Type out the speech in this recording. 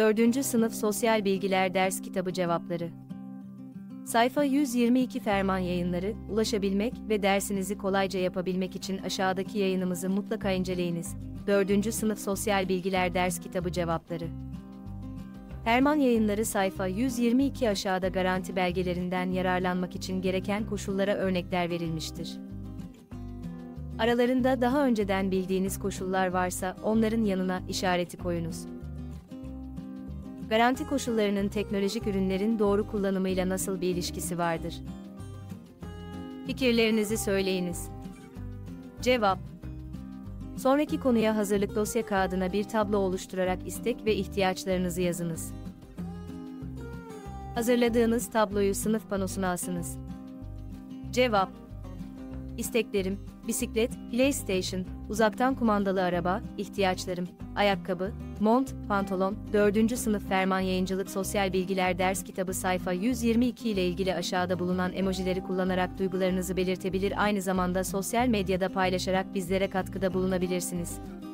4. Sınıf Sosyal Bilgiler Ders Kitabı Cevapları. Sayfa 122 Ferman Yayınları, ulaşabilmek ve dersinizi kolayca yapabilmek için aşağıdaki yayınımızı mutlaka inceleyiniz. 4. Sınıf Sosyal Bilgiler Ders Kitabı Cevapları. Ferman Yayınları sayfa 122 aşağıda garanti belgelerinden yararlanmak için gereken koşullara örnekler verilmiştir. Aralarında daha önceden bildiğiniz koşullar varsa onların yanına işareti koyunuz. Garanti koşullarının teknolojik ürünlerin doğru kullanımıyla nasıl bir ilişkisi vardır? Fikirlerinizi söyleyiniz. Cevap: sonraki konuya hazırlık dosya kağıdına bir tablo oluşturarak istek ve ihtiyaçlarınızı yazınız. Hazırladığınız tabloyu sınıf panosuna asınız. Cevap: İsteklerim, bisiklet, PlayStation, uzaktan kumandalı araba, ihtiyaçlarım, ayakkabı, mont, pantolon. 4. Sınıf Ferman Yayıncılık Sosyal Bilgiler Ders Kitabı sayfa 122 ile ilgili aşağıda bulunan emojileri kullanarak duygularınızı belirtebilir, aynı zamanda sosyal medyada paylaşarak bizlere katkıda bulunabilirsiniz.